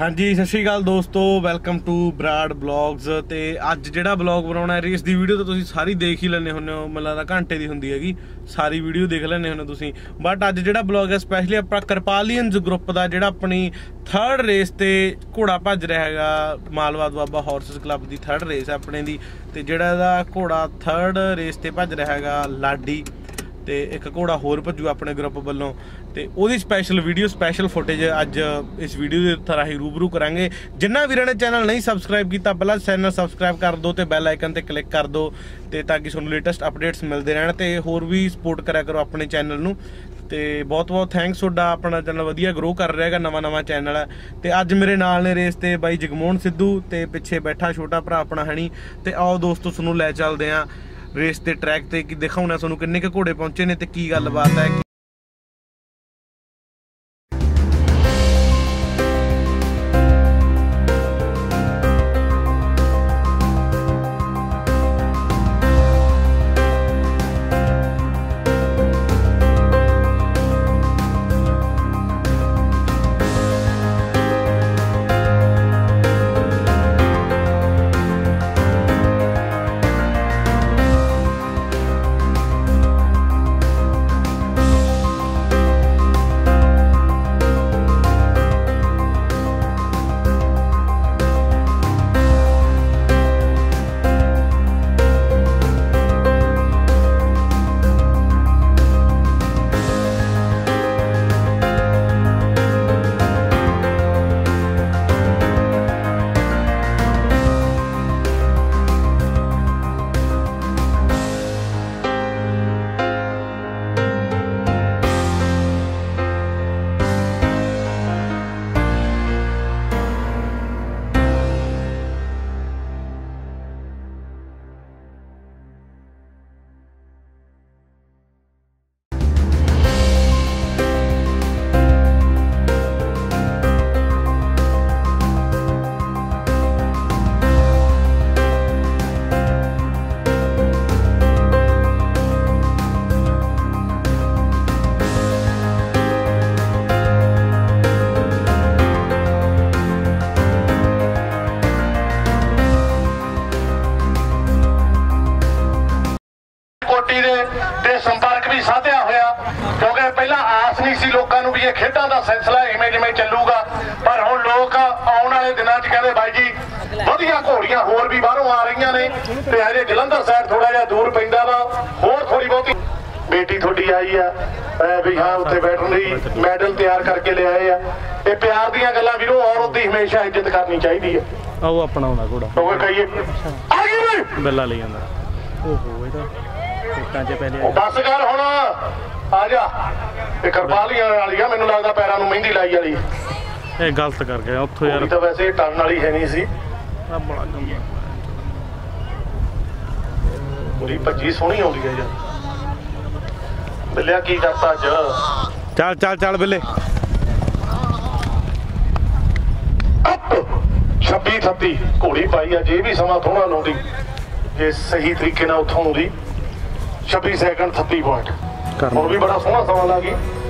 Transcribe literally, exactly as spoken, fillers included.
हाँ जी सत श्री अकाल दोस्तों, वेलकम टू बराड़ ब्लॉग्स। तो अज जो ब्लॉग बनाना है रेस की वीडियो तो तुम सारी देख ही लेने होने हो, मतलब लगता घंटे की होंगी हैगी, सारी वीडियो देख लेने होने तुम। बट अज जो ब्लॉग है स्पैशली अपना करपालियंस ग्रुप का जो अपनी थर्ड रेस ते घोड़ा भज रहा है, मालवा दुआबा हॉर्सेस क्लब की थर्ड रेस है अपने दी। तो जोड़ा घोड़ा थर्ड रेस ते भज रहा है लाडी, तो एक घोड़ा होर भजू अपने ग्रुप वालों, तो वो स्पैशल वीडियो स्पैशल फुटेज अज इस वीडियो के तरह ही रूबरू करांगे। जिन्ना वीरों ने चैनल नहीं सबसक्राइब किया पहला चैनल सबसक्राइब कर दो, तो बैल आइकन पर क्लिक कर दो, तो ताकि तुहानूं लेटेस्ट अपडेट्स मिलते रहन, तो होर भी सपोर्ट करा करो अपने चैनल नूं। तो बहुत बहुत थैंक्स, तुहाडा अपना चैनल वधिया ग्रो कर रहा है, नवा नवा चैनल है। तो अज मेरे नाल ने रेस ते बाई जगमोहन सिद्धू, तो पिछे बैठा छोटा भरा अपना हनी। तो आओ दोस्तों तुहानूं लै चलदे आ रेस के ट्रैक ते कि दिखाउणा तुहानूं किन्ने के घोड़े पहुंचे ने ते की गलबात है। संपर्क भी साधिया होया, क्योंकि पहला आस नहीं सी लोगों को भी ये खेडों का सिलसिला इवें जिवें चलूगा, पर हुण लोग आने वाले दिनों च कहते भाई जी वधिया घोड़ियां होर भी बाहरों आ रही ने, ते हजे जलंधर साइड थोड़ा जिहा दूर पैंदा वा, होर थोड़ी बहुती बेटी थोड़ी आई आ भी हाँ उत्थे बैठन मैडल तैयार करके ले आए आ। ये प्यार दीयां गल्लां वीरो, औरत दी हमेशा इज्जत करनी चाहिदी है। आओ अपना हुंदा घोड़ा ओए कहिए आ गई बेला ले जांदा, ओहो इहदा दस कर हुण आ जा, करपालियां वाली आ, मैनूं लगदा पैरां नूं मेहंदी लाई वाली ए गलत कर गया उत्थों यार, तो वैसे टर्न वाली है नहीं सी, बड़ा पूरी भज्जी सोहनी आउंदी है यार। बिल्लिया की करता अज, चल चल चल बिल्ले छब्बी अठत्ती घोड़ी पाई अज, ये भी समा थोड़ा लाउंदी जे सही तरीके नाल उत्थों आउंदी छब्बी सैकंड अठत्ती पॉइंट, और भी बड़ा सोहना समा ला गई।